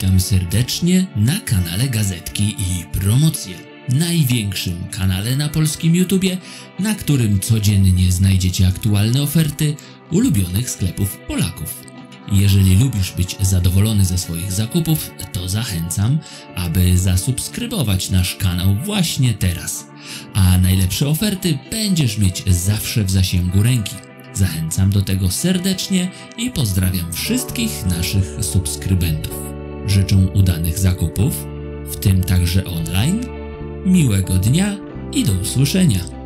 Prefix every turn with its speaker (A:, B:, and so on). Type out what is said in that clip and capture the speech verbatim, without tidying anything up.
A: Witam serdecznie na kanale Gazetki i Promocje, największym kanale na polskim YouTubie, na którym codziennie znajdziecie aktualne oferty ulubionych sklepów Polaków. Jeżeli lubisz być zadowolony ze swoich zakupów, to zachęcam, aby zasubskrybować nasz kanał właśnie teraz. A najlepsze oferty będziesz mieć zawsze w zasięgu ręki. Zachęcam do tego serdecznie i pozdrawiam wszystkich naszych subskrybentów. Życzę udanych zakupów, w tym także online, miłego dnia i do usłyszenia.